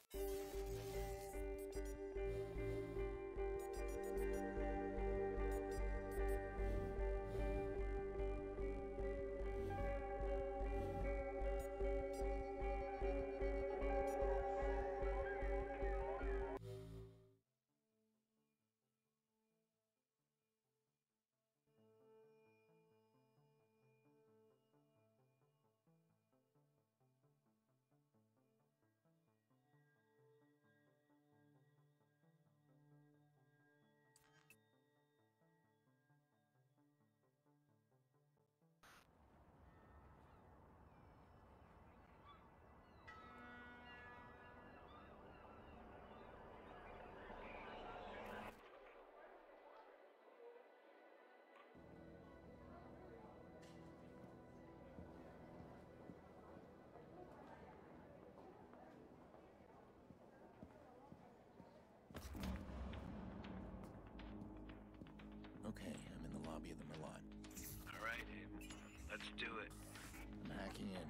Okay, I'm in the lobby of the Merlot. All right, let's do it. I'm hacking in.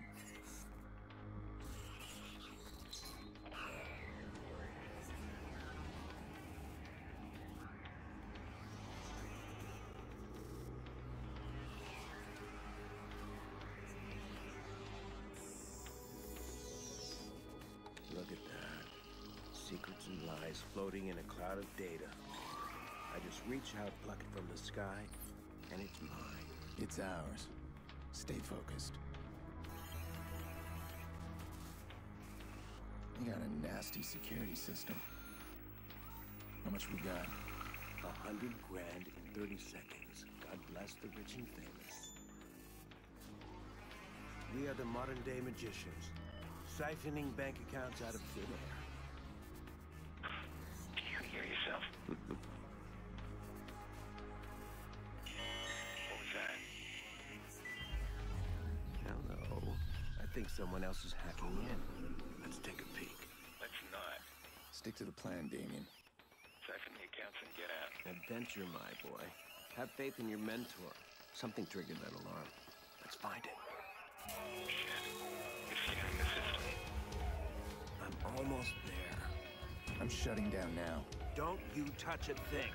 Look at that. Secrets and lies floating in a cloud of data. I just reach out, pluck it from the sky, and it's mine. It's ours. Stay focused. You got a nasty security system. How much we got? 100 grand in 30 seconds. God bless the rich and famous. We are the modern-day magicians, siphoning bank accounts out of thin air. Do you hear yourself? What was that? Hello. I think someone else is hacking in. Let's take a peek. Let's not. Stick to the plan, Damien. Siphon the accounts and get out. Adventure, my boy. Have faith in your mentor. Something triggered that alarm. Let's find it. Shit. It's scanning the system. I'm almost there. I'm shutting down now. Don't you touch a thing.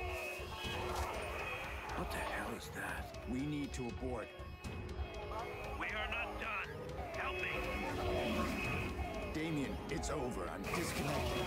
What the hell is that? We need to abort. We are not done. Help me. Damien, it's over. I'm disconnected.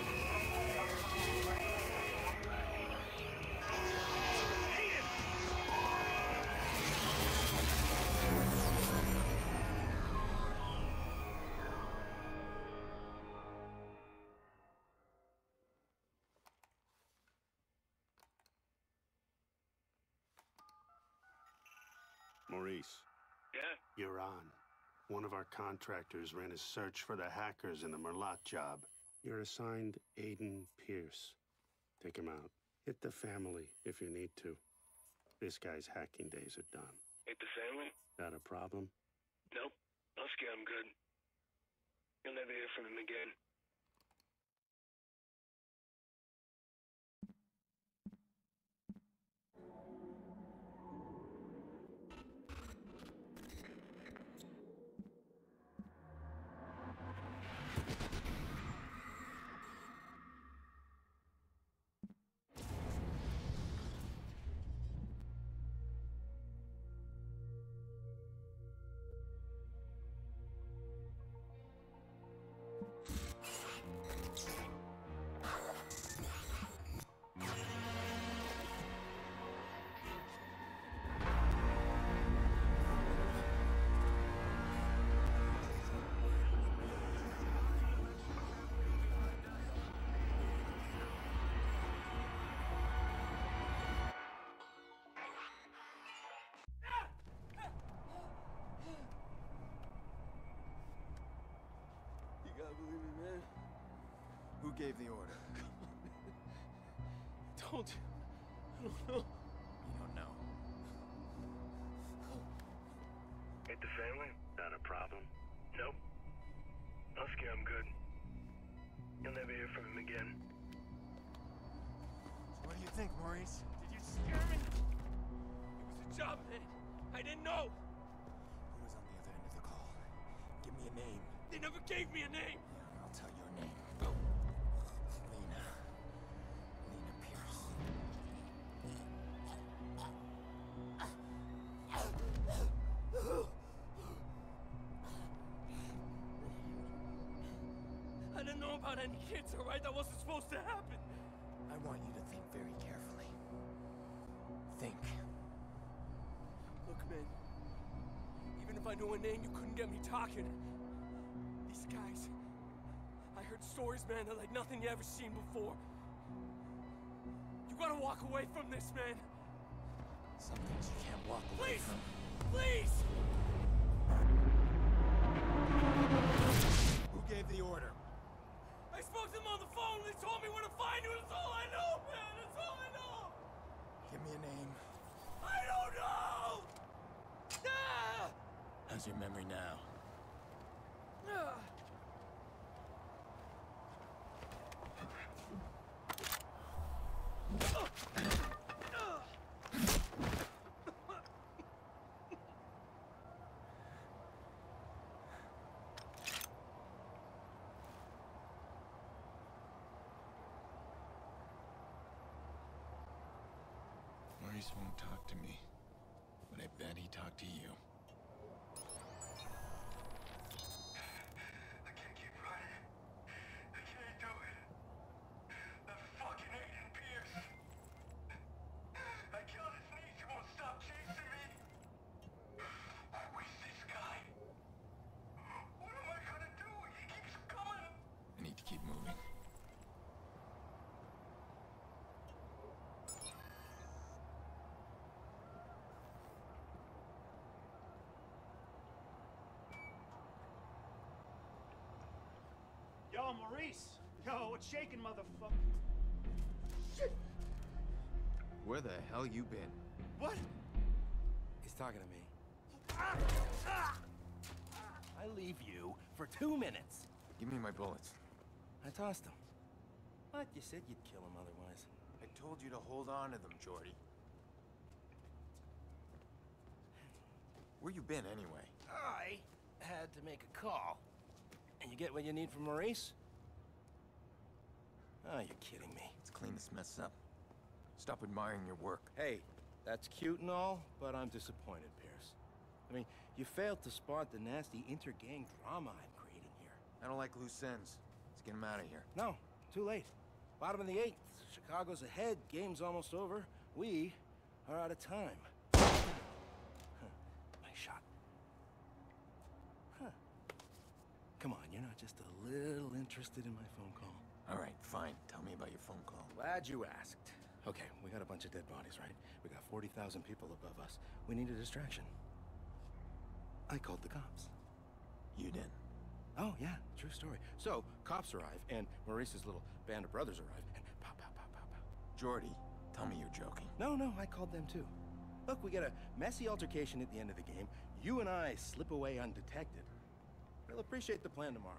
Maurice, Yeah? you're on. One of our contractors ran a search for the hackers in the Merlot job. You're assigned Aiden Pierce. Take him out. Hit the family if you need to. This guy's hacking days are done. Hate the family? Got a problem? Nope. Husky, I'm good. You'll never hear from him again. You gotta believe me, man. Who gave the order? Don't. I don't know. You don't know. Hate the family? Got a problem? Nope. Husky, I'm good. You'll never hear from him again. What do you think, Maurice? Did you scare me? It was a job, man. I didn't know. Who was on the other end of the call? Give me a name. They never gave me a name. Yeah, I'll tell your name. any kids, all right? That wasn't supposed to happen. I want you to think very carefully. Think. Look, man. Even if I knew a name, you couldn't get me talking. These guys... I heard stories, man, that like nothing you ever seen before. You gotta walk away from this, man. Some things you can't walk away Please! from. Please! Who gave the order? I spoke to them on the phone. They told me where to find you. That's all I know, man. That's all I know. Give me a name. I don't know! Ah! How's your memory now? Ah! Maurice won't talk to me, but I bet he talked to you. I can't keep running. I can't do it. That fucking Aiden Pierce. I killed his niece. He won't stop chasing me. Who is this guy? What am I gonna do? He keeps coming. I need to keep moving. Yo, Maurice! Yo, what's shaking, motherfucker? Shit! Where the hell you been? What? He's talking to me. I leave you for 2 minutes. Give me my bullets. I tossed him. What? You said you'd kill him otherwise. I told you to hold on to them, Jordy. Where you been, anyway? I had to make a call. And you get what you need from Maurice? Oh, you're kidding me. Let's clean this mess up. Stop admiring your work. Hey, that's cute and all, but I'm disappointed, Pierce. I mean, you failed to spot the nasty inter-gang drama I'm creating here. I don't like loose ends. Let's get him out of here. No, too late. Bottom of the 8th. Chicago's ahead. Game's almost over. We are out of time. Nice shot. Huh. Come on, you're not just a little interested in my phone call. All right, fine. Tell me about your phone call. Glad you asked. Okay, we got a bunch of dead bodies, right? We got 40,000 people above us. We need a distraction. I called the cops. You did. Oh, yeah, true story. So, cops arrive, and Maurice's little band of brothers arrive, and pow, pow, pow, pow, pow. Jordy, tell me you're joking. No, I called them too. Look, we get a messy altercation at the end of the game. You and I slip away undetected. They'll appreciate the plan tomorrow.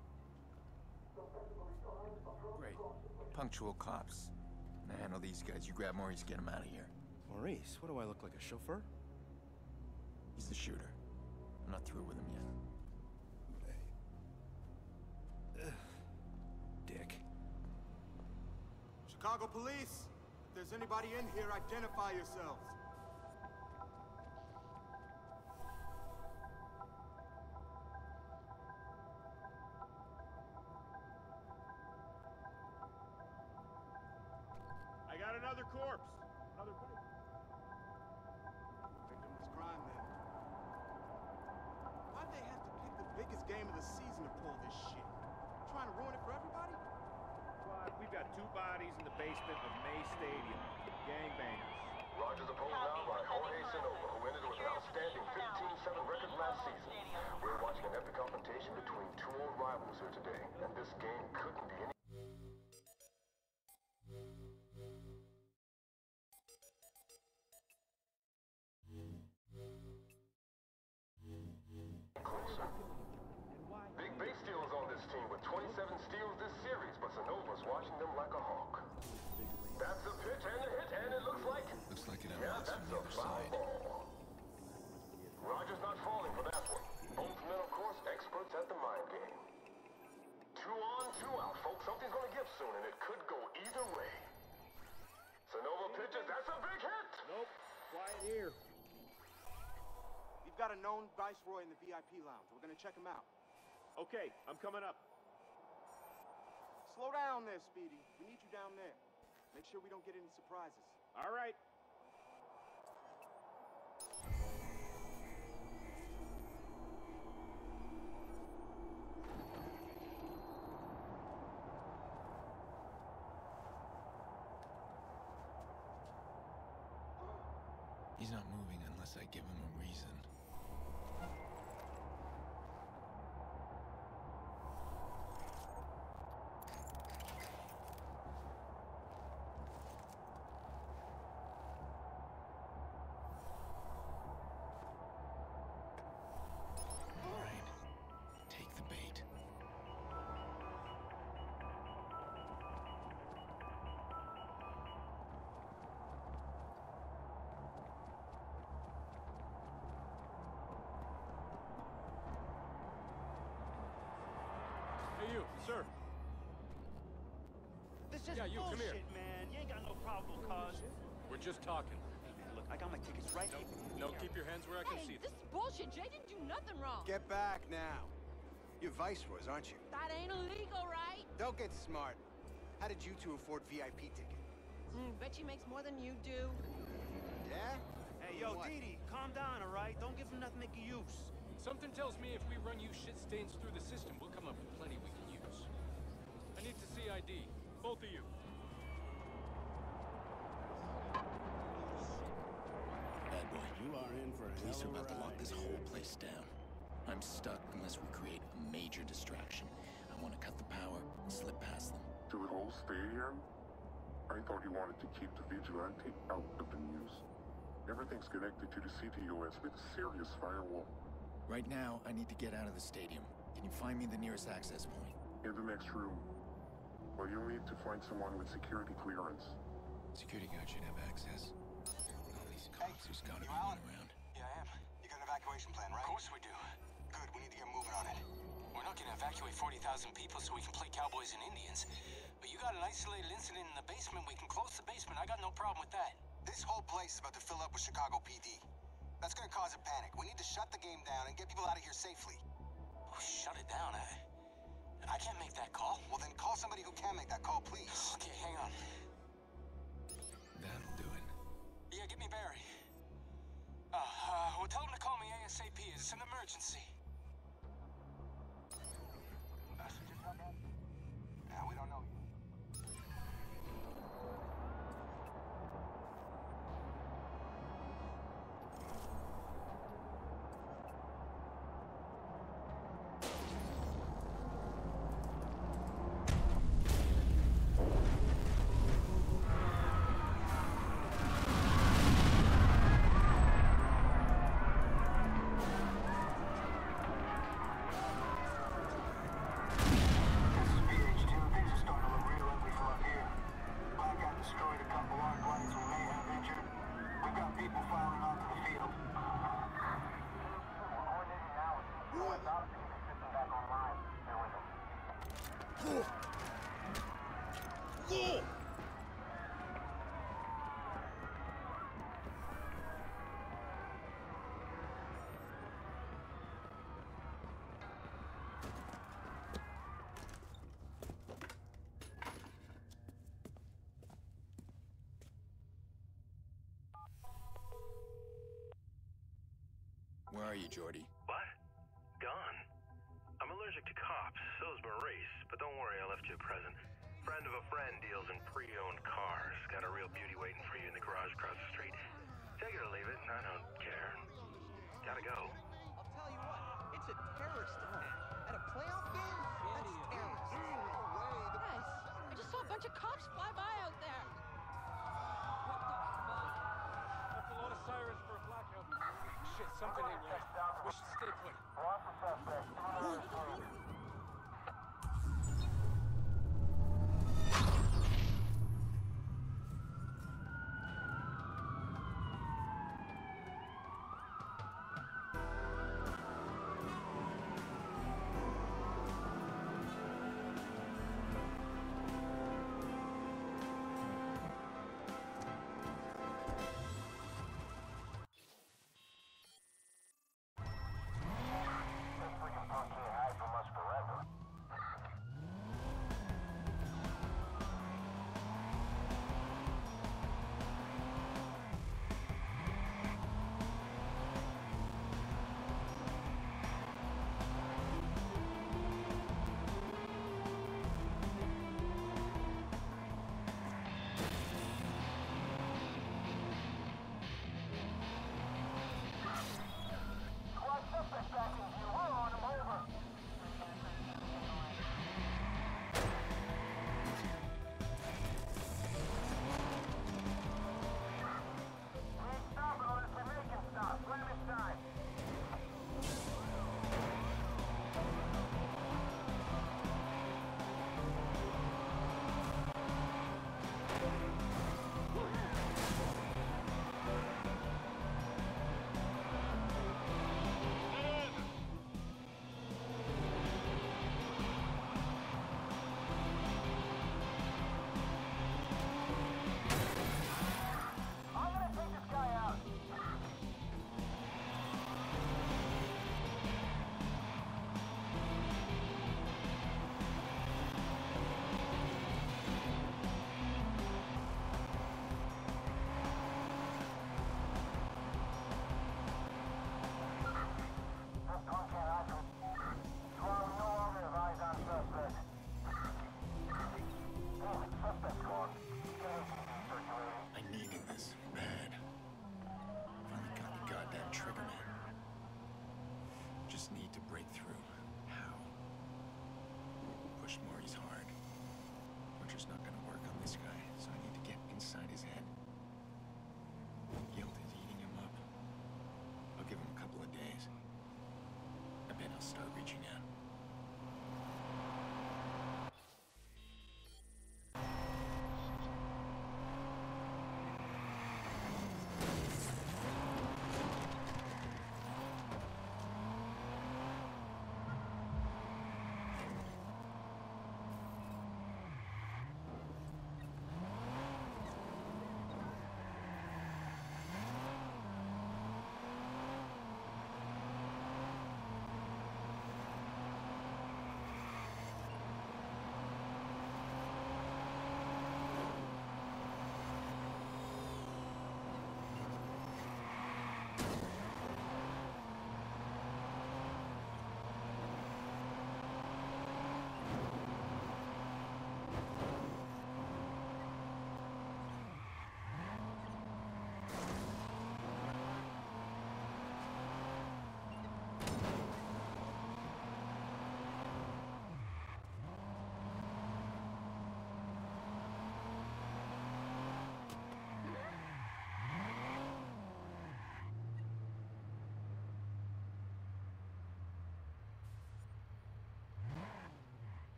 Great. Punctual cops. Now handle these guys. You grab Maurice, get him out of here. Maurice, what do I look like, a chauffeur? He's the shooter. I'm not through with him yet. Dick. Chicago police! If there's anybody in here, identify yourselves. I got another corpse. Another victimless crime, then. Why'd they have to pick the biggest game of the season to pull this shit? Trying to ruin it for everybody? Squad, we've got 2 bodies in the basement of May Stadium. Gangbangers. Rogers opposed now by Jorge Sanova, who ended with an outstanding 15-7 record last season. We're watching an epic confrontation between 2 old rivals here today, and this game couldn't be any closer. Big base steals on this team with 27 steals this series, but Sanova's watching them like a hawk. That's a pitch and a hit, and it looks like... Looks like it Yeah, unlocks that's from the a other foul side. ball. Rogers not falling for that one. Both men, of course, experts at the mind game. 2 on, 2 out, folks. Something's gonna give soon, and it could go either way. Sanova pitches, that's a big hit! Nope. Quiet here. We've got a known Viceroy in the VIP lounge. We're gonna check him out. Okay, I'm coming up. slow down there, Speedy. We need you down there. Make sure we don't get any surprises. All right. He's not moving unless I give him a reason. All right, take the bait. Hey, you, sir. This is Yeah, you, come bullshit, here. man. You ain't got no probable cause. We're just talking. Look, I got my tickets right here. No, keep your hands where I can see Hey, this them. is bullshit. Jay didn't do nothing wrong. Get back now. You're viceroys, aren't you? That ain't illegal, right? Don't get smart. How did you two afford VIP ticket? Bet she makes more than you do. Yeah? Hey, yo, What? Didi, calm down, all right? Don't give him nothing to make use. Something tells me if we run you shit stains through the system, we'll come up with plenty we can use. I need to see ID. Both of you. Bad boy. You are in for a Police are hell of a about to lock ride this here. whole place down. I'm stuck unless we create a major distraction. I want to cut the power and slip past them. To the whole stadium? I thought you wanted to keep the vigilante out of the news. Everything's connected to the CTOS with a serious firewall. Right now, I need to get out of the stadium. Can you find me the nearest access point? In the next room. Well, you'll need to find someone with security clearance. Security guard should have access. All these cops, there's gotta be Alan? one around. Yeah, I am. You got an evacuation plan, right? Of course we do. Good, we need to get moving on it. We're not gonna evacuate 40,000 people so we can play cowboys and Indians. But you got an isolated incident in the basement, we can close the basement. I got no problem with that. This whole place is about to fill up with Chicago PD. That's gonna cause a panic. We need to shut the game down and get people out of here safely. Oh, shut it down. I can't make that call. Well, then call somebody who can make that call, please. Okay, hang on. That'll do it. Yeah, get me Barry. Well, tell him to call me ASAP. It's an emergency. Yeah, we don't know yet. Where are you, Jordy? What? Gone. I'm allergic to cops, so is Maurice, but don't worry, I left you a present. Friend of a friend deals in pre-owned cars. Got a real beauty waiting for you in the garage across the street. Take it or leave it, I don't care. Gotta go. I'll tell you what, it's a terrorist attack. At a playoff game? That's terrorist. Guys, I just saw a bunch of cops fly by out there. That's a lot of sirens for a blackout. Shit, something ain't right. We should stay put.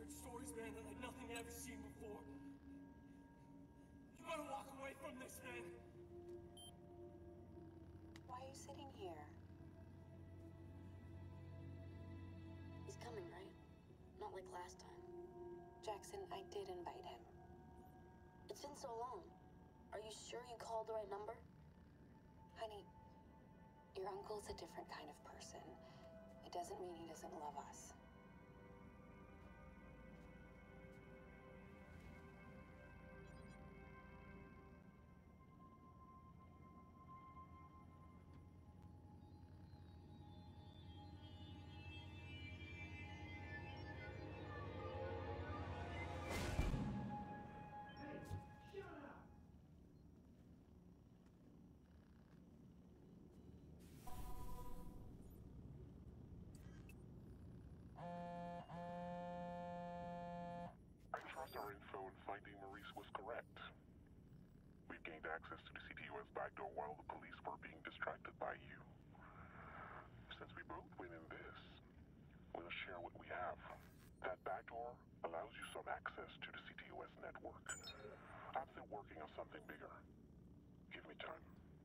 heard stories, man, that like nothing you ever seen before. You gotta walk away from this, man. Why are you sitting here? He's coming, right? Not like last time. Jackson, I did invite him. It's been so long. Are you sure you called the right number? Honey, your uncle's a different kind of person. It doesn't mean he doesn't love us. Our info in finding Maurice was correct. We've gained access to the CTOS backdoor while the police were being distracted by you. Since we both win in this, we'll share what we have. That backdoor allows you some access to the CTOS network. I'm still working on something bigger. Give me time.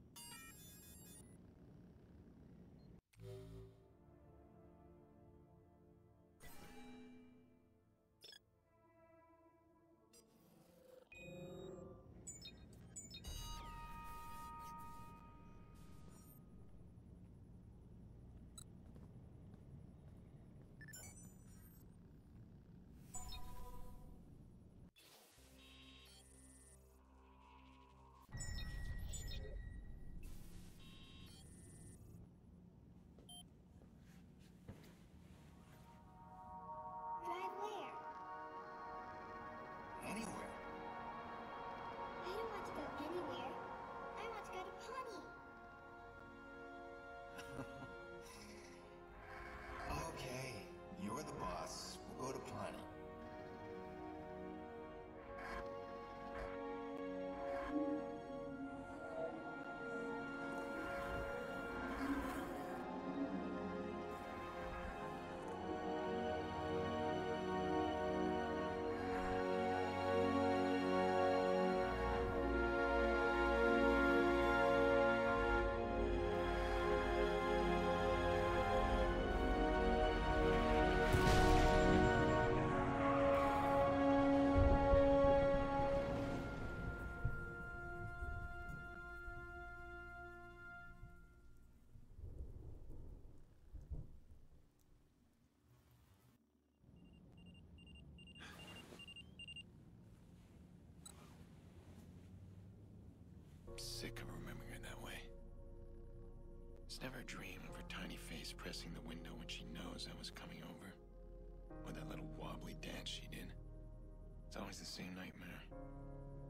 Sick of remembering her that way. It's never a dream of her tiny face pressing the window when she knows I was coming over. Or that little wobbly dance she did. It's always the same nightmare.